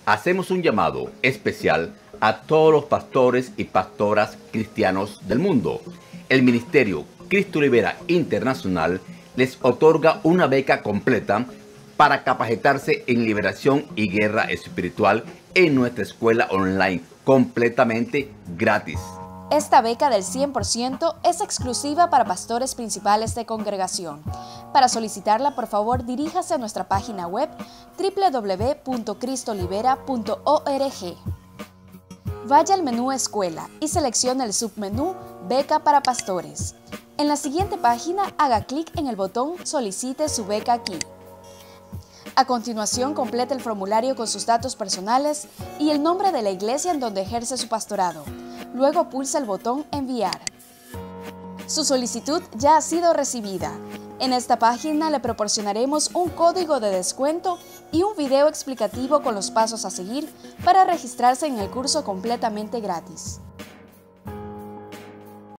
hacemos un llamado especial a todos los pastores y pastoras cristianos del mundo. El Ministerio Cristo Libera Internacional les otorga una beca completa para capacitarse en liberación y guerra espiritual en nuestra escuela online, completamente gratis. Esta beca del 100% es exclusiva para pastores principales de congregación. Para solicitarla, por favor, diríjase a nuestra página web www.cristolibera.org. Vaya al menú Escuela y seleccione el submenú Beca para Pastores. En la siguiente página, haga clic en el botón Solicite su beca aquí. A continuación, complete el formulario con sus datos personales y el nombre de la iglesia en donde ejerce su pastorado. Luego pulsa el botón Enviar. Su solicitud ya ha sido recibida. En esta página le proporcionaremos un código de descuento y un video explicativo con los pasos a seguir para registrarse en el curso completamente gratis.